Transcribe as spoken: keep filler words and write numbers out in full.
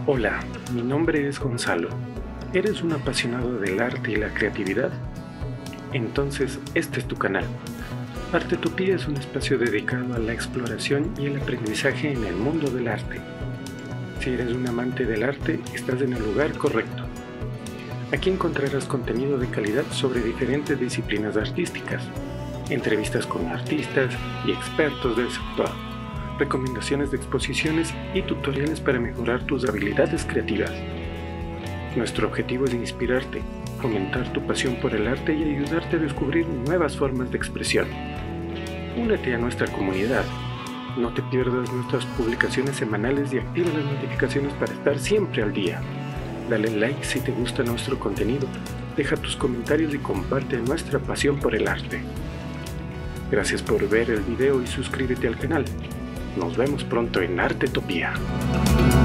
Hola, mi nombre es Gonzalo. ¿Eres un apasionado del arte y la creatividad? Entonces, este es tu canal. Artetopía es un espacio dedicado a la exploración y el aprendizaje en el mundo del arte. Si eres un amante del arte, estás en el lugar correcto. Aquí encontrarás contenido de calidad sobre diferentes disciplinas artísticas, entrevistas con artistas y expertos del sector, recomendaciones de exposiciones y tutoriales para mejorar tus habilidades creativas. Nuestro objetivo es inspirarte, fomentar tu pasión por el arte y ayudarte a descubrir nuevas formas de expresión. Únete a nuestra comunidad. No te pierdas nuestras publicaciones semanales y activa las notificaciones para estar siempre al día. Dale like si te gusta nuestro contenido, deja tus comentarios y comparte nuestra pasión por el arte. Gracias por ver el video y suscríbete al canal. Nos vemos pronto en Artetopía.